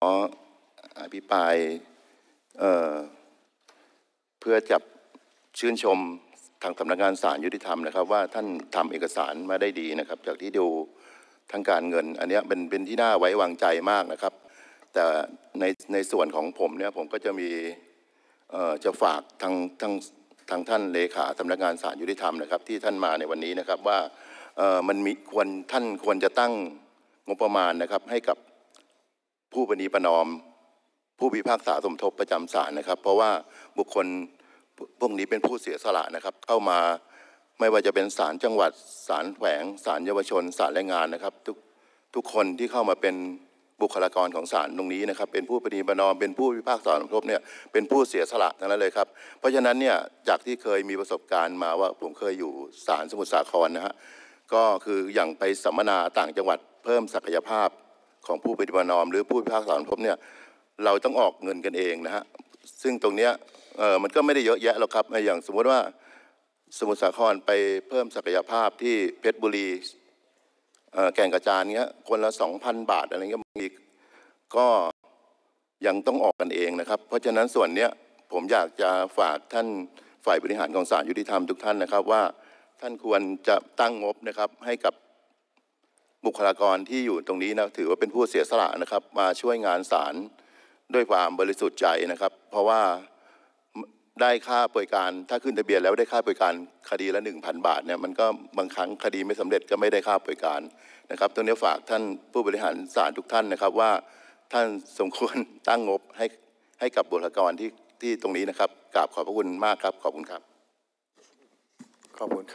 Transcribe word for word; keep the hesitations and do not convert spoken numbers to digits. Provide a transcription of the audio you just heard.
ออภิปรายเอ่อเพื่อจับชื่นชมทางสำนักงานศาลยุติธรรมนะครับว่าท่านทำเอกสารมาได้ดีนะครับจากที่ดูทางการเงินอันนี้เป็นเป็นที่น่าไว้วางใจมากนะครับแต่ในในส่วนของผมเนี่ยผมก็จะมีเอ่อจะฝากทางทางทางท่านเลขาสำนักงานศาลยุติธรรมนะครับที่ท่านมาในวันนี้นะครับว่าเอ่อมันมีควรท่านควรจะตั้งงบประมาณนะครับให้กับผู้ประนีประนอมผู้พิพากษาสมทบประจำศาลนะครับเพราะว่าบุคคลพวกนี้เป็นผู้เสียสละนะครับเข้ามาไม่ว่าจะเป็นศาลจังหวัดศาลแขวงศาลเยาวชนศาลแรงงานนะครับทุกทุกคนที่เข้ามาเป็นบุคลากรของศาลตรงนี้นะครับเป็นผู้ประนีประนอมเป็นผู้พิพากษาสมทบเนี่ยเป็นผู้เสียสละทั้งนั้นเลยครับเพราะฉะนั้นเนี่ยจากที่เคยมีประสบการณ์มาว่าผมเคยอยู่ศาลสมุทรสาครนะฮะก็คืออย่างไปสัมมนาต่างจังหวัดเพิ่มศักยภาพของผู้ประนีประนอมหรือผู้พิพากษาสมทบเนี่ยเราต้องออกเงินกันเองนะฮะซึ่งตรงเนี้ยเออมันก็ไม่ได้เยอะแยะหรอกครับอย่างสมมติว่าสมุทรสาครไปเพิ่มศักยภาพที่เพชรบุรีแก่งกระจานเงี้ยคนละสองพันบาทอะไรเงี้ยอีกก็ยังต้องออกกันเองนะครับเพราะฉะนั้นส่วนเนี้ยผมอยากจะฝากท่านฝ่ายบริหารของศาลยุติธรรมทุกท่านนะครับว่าท่านควรจะตั้งงบนะครับให้กับบุคลากรที่อยู่ตรงนี้นะถือว่าเป็นผู้เสียสละนะครับมาช่วยงานศาลด้วยความบริสุทธิ์ใจนะครับเพราะว่าได้ค่าบริการถ้าขึ้นทะเบียนแล้วได้ค่าบริการคดีละ หนึ่งพัน บาทเนี่ยมันก็บางครั้งคดีไม่สำเร็จก็ไม่ได้ค่าบริการนะครับตรงนี้ฝากท่านผู้บริหารศาลทุกท่านนะครับว่าท่านสมควรตั้งงบให้ให้กับบุคลากรที่ที่ตรงนี้นะครับกราบขอบพระคุณมากครับขอบคุณครับขอบคุณ